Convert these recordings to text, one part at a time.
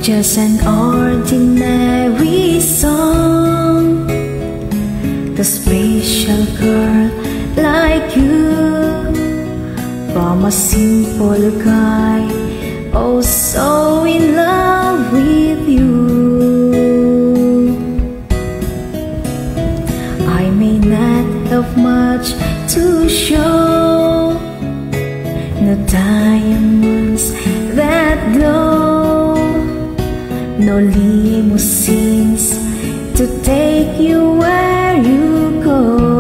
Just an ordinary song to special girl like you, from a simple guy, oh so in love with you. I may not have much to show, no diamonds that glow, no limousines to take you where you go.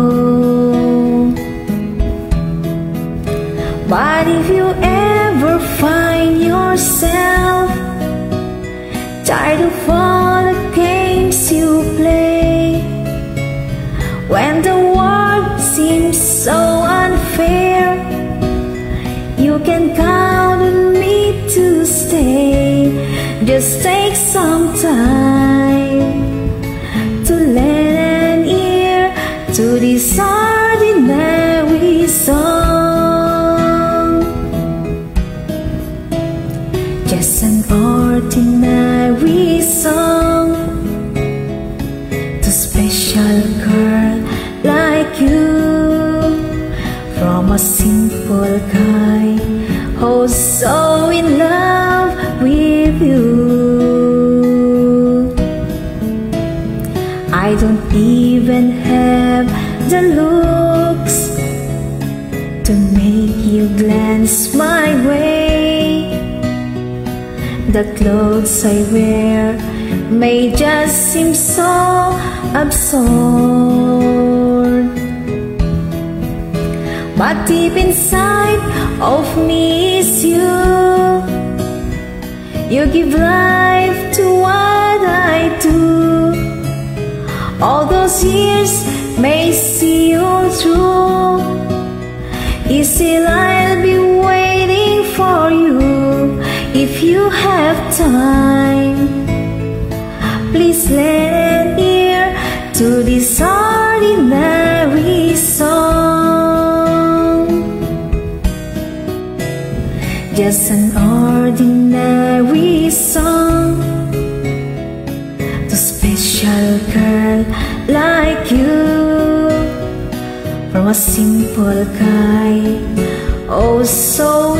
But if you ever find yourself tired of all the games you play, when the world seems so unfair, you can count on me to stay. Just take some time to lend an ear to this ordinary song. Just an ordinary song to special girl like you, from a simple guy, oh so in love with you. I don't even have the looks to make you glance my way. The clothes I wear may just seem so absurd, but deep inside of me is you. You give life to what I do. All those years may see you through. Still I'll be waiting for you. If you have time, please lend an ear to this ordinary song. Just an ordinary song to special girl like you, from a simple guy, oh so